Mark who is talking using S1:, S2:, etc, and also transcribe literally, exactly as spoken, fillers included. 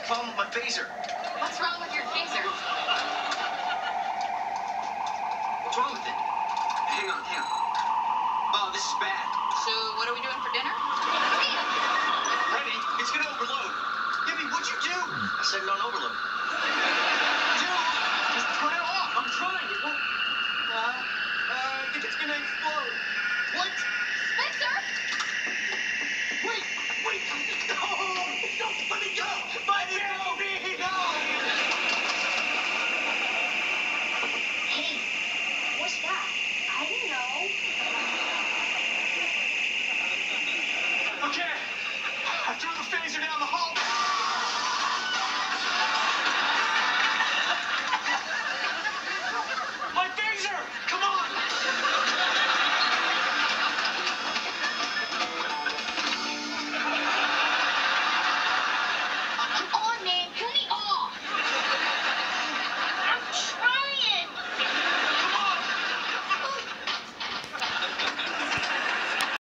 S1: problem with my phaser.
S2: What's wrong with your phaser?
S1: What's wrong with it? Hang on, hang on. Oh, this is bad.
S2: So what are we doing for dinner?
S1: Ready? It's gonna overload. Gibby, what'd you do? I said it on overload. Dude, just turn it off. I'm trying. It won't. Uh, uh, I think it's gonna